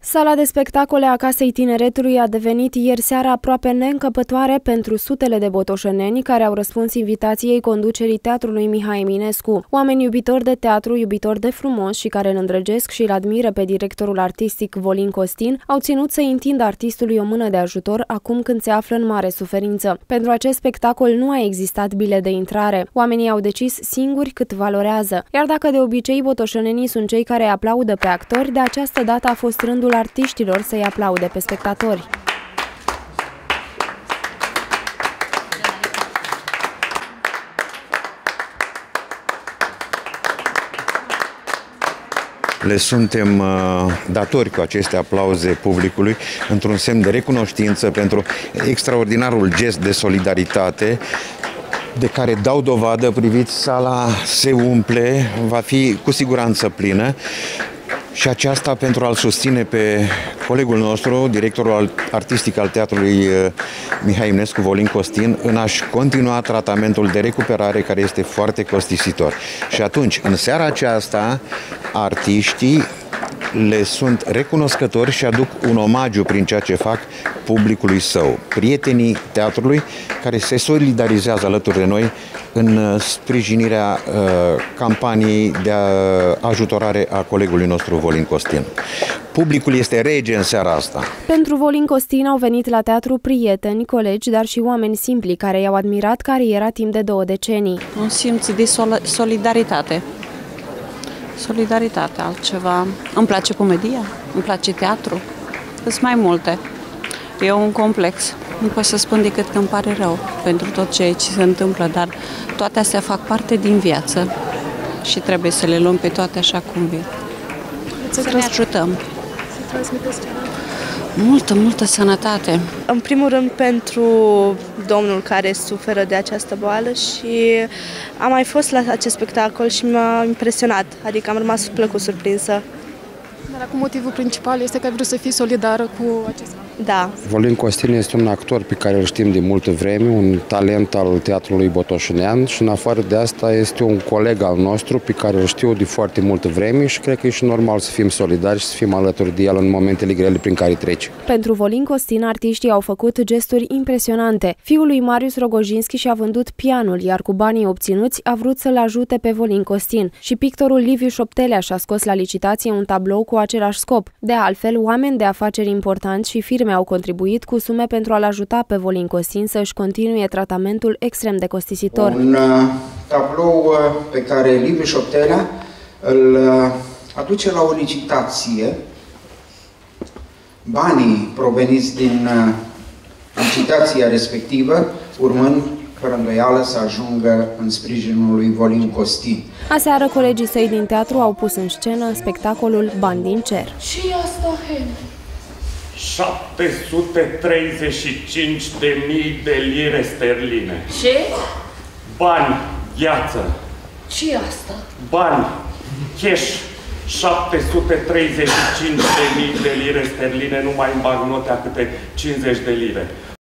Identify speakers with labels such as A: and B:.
A: Sala de spectacole a Casei Tineretului a devenit ieri seara aproape neîncăpătoare pentru sutele de botoșeneni care au răspuns invitației conducerii Teatrului Mihai Eminescu. Oameni iubitori de teatru, iubitori de frumos și care îl îndrăgesc și îl admiră pe directorul artistic Volin Costin, au ținut să întindă artistului o mână de ajutor acum când se află în mare suferință. Pentru acest spectacol nu a existat bilet de intrare. Oamenii au decis singuri cât valorează. Iar dacă de obicei botoșenenii sunt cei care aplaudă pe actori, de această dată a fost rândul artiștilor să-i aplaude pe spectatori.
B: Le suntem datori cu aceste aplauze publicului, într-un semn de recunoștință pentru extraordinarul gest de solidaritate de care dau dovadă. Priviți, sala se umple, va fi cu siguranță plină. Și aceasta pentru a-l susține pe colegul nostru, directorul artistic al Teatrului Mihai Eminescu, Volin Costin, în a-și continua tratamentul de recuperare care este foarte costisitor. Și atunci, în seara aceasta, artiștii le sunt recunoscători și aduc un omagiu prin ceea ce fac publicului său, prietenii teatrului care se solidarizează alături de noi în sprijinirea campaniei de ajutorare a colegului nostru Volin Costin. Publicul este rege în seara asta.
A: Pentru Volin Costin au venit la teatru prieteni, colegi, dar și oameni simpli care i-au admirat cariera timp de 2 decenii.
C: Un simț de solidaritate. Solidaritate, altceva. Îmi place comedia, îmi place teatru, sunt mai multe. E un complex. Nu pot să spun decât că îmi pare rău pentru tot ceea ce se întâmplă, dar toate astea fac parte din viață și trebuie să le luăm pe toate așa cum vin. Să ne ajutăm.
A: Să transmiteți ceva?
C: Multă sănătate.
D: În primul rând pentru domnul care suferă de această boală și am mai fost la acest spectacol și m-a impresionat, adică am rămas plăcut surprinsă.
E: Dar acum motivul principal este că ai vrut să fii solidară cu acest.
D: Da.
F: Volin Costin este un actor pe care îl știm de multă vreme, un talent al teatrului botoșenean și în afară de asta este un coleg al nostru pe care îl știu de foarte multă vreme și cred că e și normal să fim solidari și să fim alături de el în momentele grele prin care trece.
A: Pentru Volin Costin, artiștii au făcut gesturi impresionante. Fiul lui Marius Rogojinski și-a vândut pianul, iar cu banii obținuți a vrut să-l ajute pe Volin Costin. Și pictorul Liviu Șoptelea și-a scos la licitație un tablou cu același scop. De altfel, oameni de afaceri importanți și firme au contribuit cu sume pentru a-l ajuta pe Volin Costin să-și continue tratamentul extrem de costisitor.
G: Un tablou pe care Liviu Șoptelea îl aduce la o licitație. Banii proveniți din licitația respectivă, urmând fără îndoială să ajungă în sprijinul lui Volin Costin.
A: Aseară, colegii săi din teatru au pus în scenă spectacolul Bani din cer.
H: Și asta, Hen?
I: 735.000 de lire sterline.
H: Ce?
I: Bani, gheață.
H: Ce asta?
I: Bani, cash. 735.000 de lire sterline numai în bagnote a câte 50 de lire.